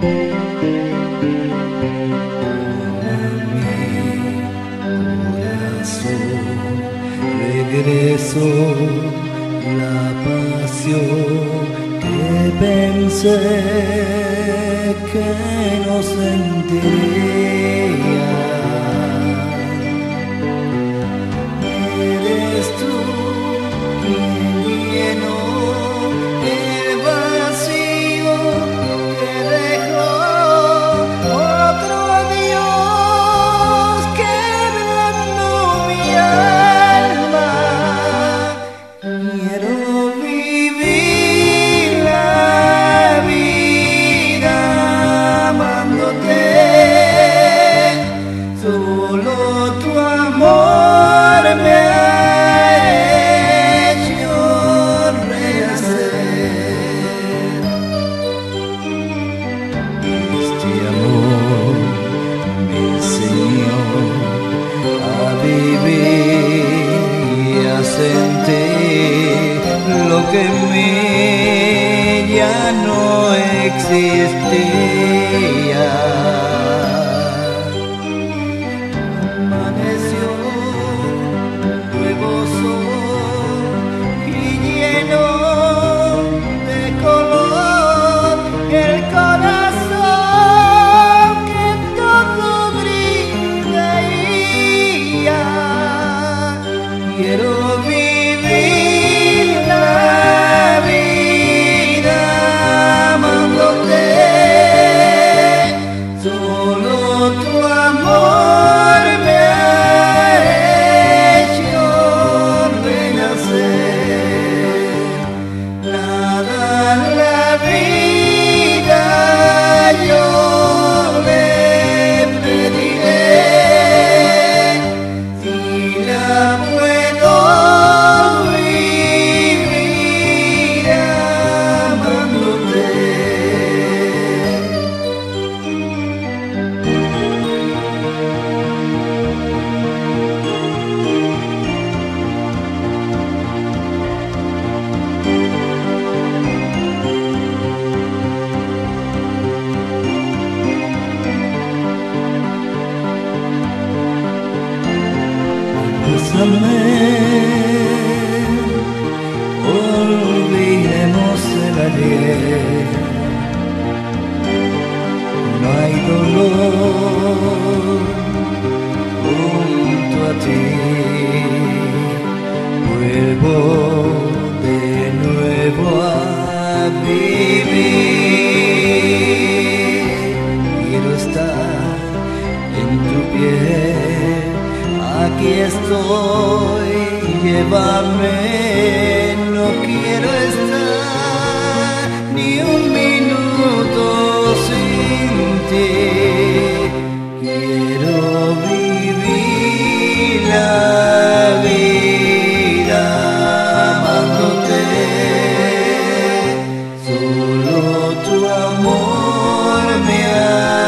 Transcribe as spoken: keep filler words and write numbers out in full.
Regreso la pasión que pensé que no sentiría. Eres tú quien llenó el vacío que dejó otro Dios quebrando mi alma. Quiero vivir la vida amándote, solo tu amor me ha hecho renacer. Este amor me enseñó a vivir y a sentir lo que en mí ya no existía. Amaneció nuevo sol y lleno de color el corazón que todo brillaría. Quiero vivir la vida amándote, solo tu amor me ha hecho renacer. Nada en la vida yo le pediré, si la puedo vivir amándote. Bésame, olvidemos el ayer. No hay dolor junto a ti. Vuelvo de nuevo a vivir. Quiero estar en tu piel. Aquí estoy, llévame, no quiero estar ni un minuto sin ti. Quiero vivir la vida amándote, solo tu amor me ha